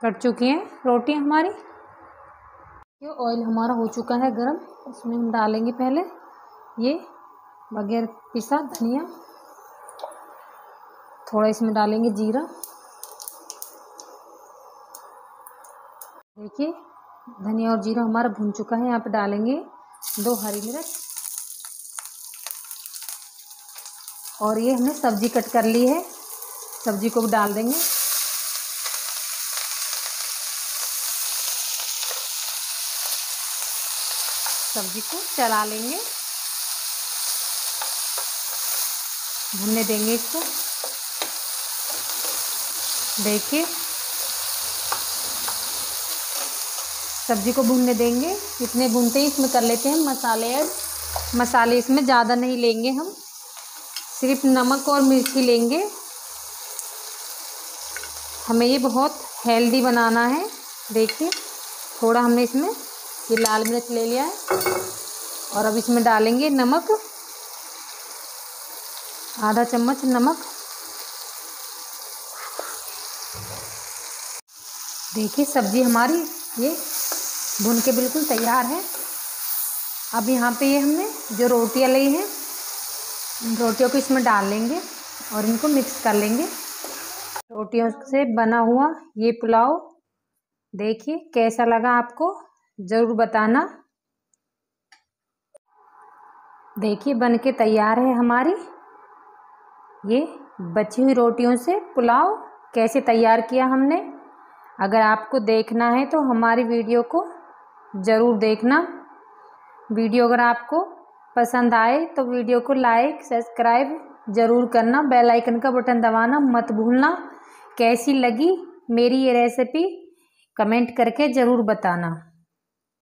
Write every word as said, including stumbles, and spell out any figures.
Cut चुकी हैं रोटी हमारी। ये ऑयल हमारा हो चुका है गरम। इसमें हम डालेंगे पहले ये बगैर पिसा धनिया, थोड़ा इसमें डालेंगे जीरा। देखिए धनिया और जीरा हमारा भुन चुका है। यहाँ पे डालेंगे दो हरी मिर्च और ये हमने सब्जी कट कर ली है, सब्जी को भी डाल देंगे। सब्जी को चला लेंगे, भुनने देंगे इसको। देखिए सब्जी को भुनने देंगे। इतने भुनते ही इसमें कर लेते हैं मसाले ऐड। मसाले इसमें ज़्यादा नहीं लेंगे हम, सिर्फ नमक और मिर्ची लेंगे। हमें ये बहुत हेल्दी बनाना है। देखिए थोड़ा हमने इसमें ये लाल मिर्च ले लिया है और अब इसमें डालेंगे नमक, आधा चम्मच नमक। देखिए सब्जी हमारी ये भुन के बिल्कुल तैयार है। अब यहाँ पे ये हमने जो रोटियाँ ली हैं, रोटियों को इसमें डाल लेंगे और इनको मिक्स कर लेंगे। रोटियों से बना हुआ ये पुलाव देखिए कैसा लगा आपको ज़रूर बताना। देखिए बन के तैयार है हमारी ये बची हुई रोटियों से पुलाव कैसे तैयार किया हमने। अगर आपको देखना है तो हमारी वीडियो को ज़रूर देखना। वीडियो अगर आपको पसंद आए तो वीडियो को लाइक सब्सक्राइब ज़रूर करना, बेल आइकन का बटन दबाना मत भूलना। कैसी लगी मेरी ये रेसिपी कमेंट करके ज़रूर बताना।